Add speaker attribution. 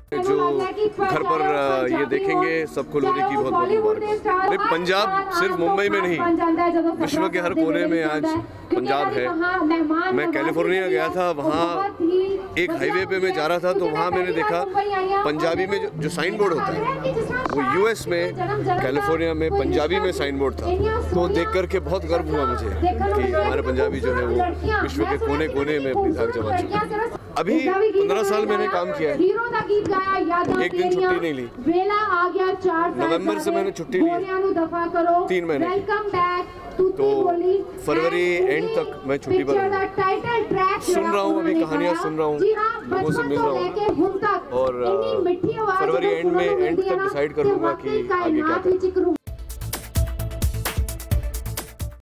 Speaker 1: जो घर पर ये देखेंगे सबको लोहड़ी की बहुत बहुत मुबारक। पंजाब सिर्फ मुंबई में नहीं, विश्व के हर कोने में आज पंजाब है। मैं कैलिफोर्निया गया था, वहाँ एक हाईवे पे मैं जा रहा था तो वहाँ मैंने देखा पंजाबी में जो साइन बोर्ड होता है वो यूएस में, कैलिफोर्निया में पंजाबी में साइन बोर्ड था। तो देख करके बहुत गर्व हुआ मुझे कि हमारे पंजाबी जो है वो विश्व के कोने कोने में अपनी धाक जमा चुके हैं। अभी 15 साल मैंने काम किया है, एक दिन छुट्टी नहीं ली। नवंबर से मैंने छुट्टी ली 3 महीने, तो फरवरी एंड तक मैं छुट्टी पर सुन रहा हूँ, अभी कहानियाँ सुन रहा हूँ, लोगों से मिल रहा हूँ और फरवरी एंड तक डिसाइड कर लूँगा कि आगे क्या करें।